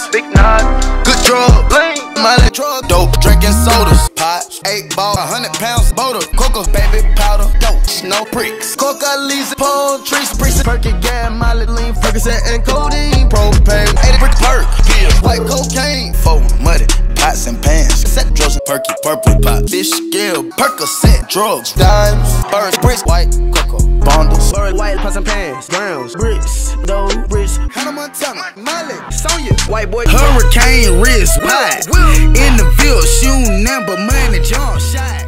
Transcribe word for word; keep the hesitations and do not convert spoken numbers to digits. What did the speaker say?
big nod, good drug, bling, Miley drug, dope, drinking sodas, pot, eight ball, a hundred pounds, boulder, coca, baby powder, dope, no pricks, coca, leaves, palm trees, precinct, perky, gas, Miley, lean, Ferguson, and codeine, propane, eighty brick perk, yeah, white cocaine, four muddy, pots and pans, set drugs, perky, purple pot, fish scale, Percocet, drugs, dimes, birds, bricks, white cocoa, bundles, bird, white pots and pans, browns, bricks, dough, bricks, Hannah Montana, Miley, Sonya, white boy, hurricane wrist, pie, in the field, shooting number money, jump shot.